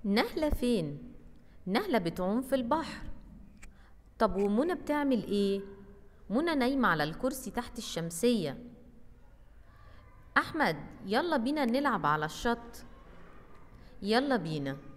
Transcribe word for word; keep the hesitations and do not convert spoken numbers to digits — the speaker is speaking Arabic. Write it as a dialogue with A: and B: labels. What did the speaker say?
A: نهلة فين؟ نهلة بتعوم في البحر. طب ومنى بتعمل ايه؟ منى نايمة على الكرسي تحت الشمسية. أحمد، يلا بينا نلعب على الشط. يلا بينا.